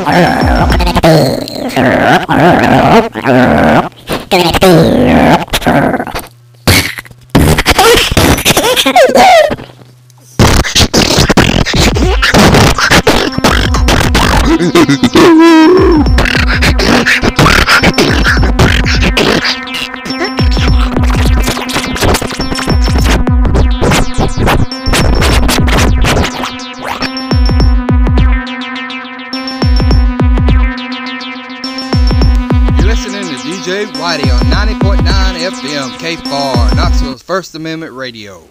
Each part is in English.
DJ Whitey on 90.9 FM K4, Knoxville's First Amendment Radio.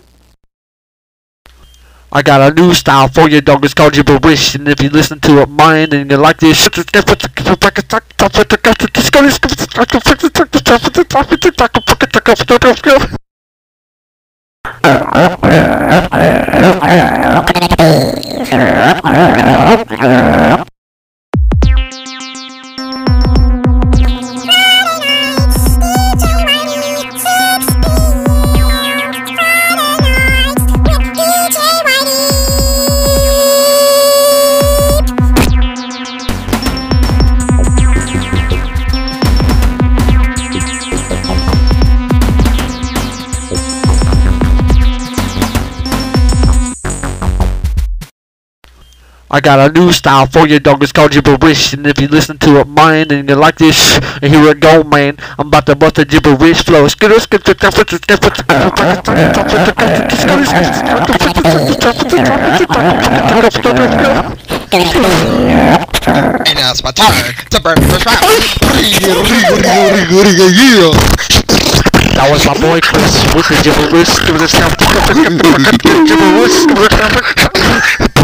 I got a new style for you, dog. It's called gibberish, and if you listen to it, mine, and you like this, I got a new style for you, dog. It's called gibberish, and if you listen to it, mine, and you like this, and here it go, man. I'm about to bust a gibberish flow. And now it's my turn to burn the shroud. that was my boy Chris with the gibberish.